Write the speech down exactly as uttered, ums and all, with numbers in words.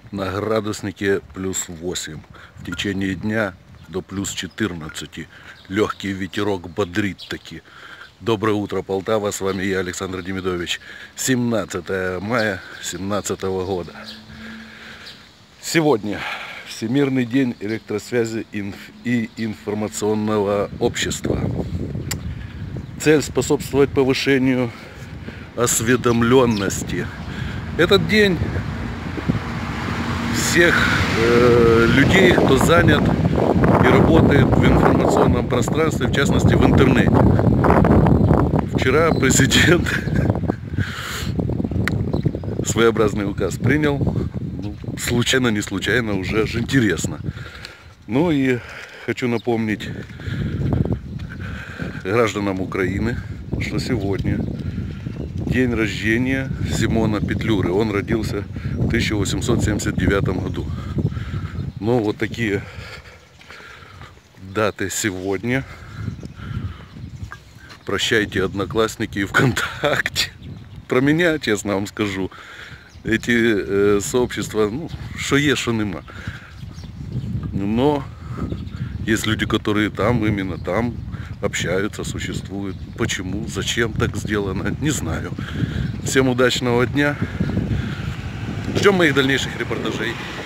на градуснике плюс восемь. В течение дня до плюс четырнадцати. Легкий ветерок бодрит таки. Доброе утро, Полтава. С вами я, Александр Демидович. семнадцатое мая две тысячи семнадцатого года. Сегодня Всемирный день электросвязи и информационного общества. Цель — способствовать повышению осведомленности. Этот день всех э, людей, кто занят и работает в информационном пространстве, в частности в интернете. Вчера президент своеобразный указ принял. Ну, случайно, не случайно, уже аж интересно. Ну и хочу напомнить гражданам Украины, что сегодня день рождения Симона Петлюры. Он родился в тысяча восемьсот семьдесят девятом году. Ну, вот такие даты сегодня. Прощайте, Одноклассники и ВКонтакте. Про меня, честно вам скажу, эти э, сообщества, ну, что есть, что нема. Но есть люди, которые там, именно там общаются, существуют. Почему, зачем так сделано, не знаю. Всем удачного дня. Ждем моих дальнейших репортажей.